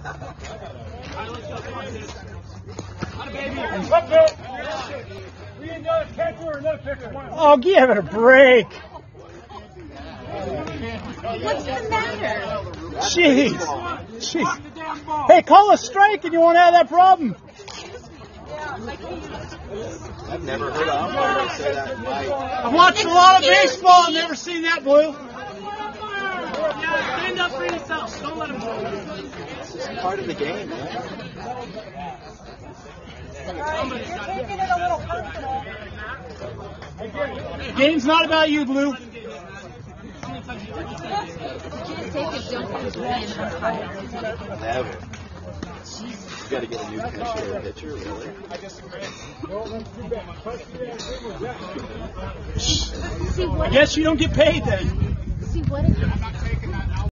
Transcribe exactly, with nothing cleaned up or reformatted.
Oh, give it a break. What's the matter? Jeez. Jeez. Hey, call a strike and you won't have that problem. I've never heard of umpires say that in life. I've watched a lot of baseball and never seen that, Blue. Yeah, stand up for yourself. Don't let him go. It's just part of the game, man. The game's not about you, Blue. Never. You got to get a new pitcher or pitcher, really. See, what I guess you don't get paid then. See what?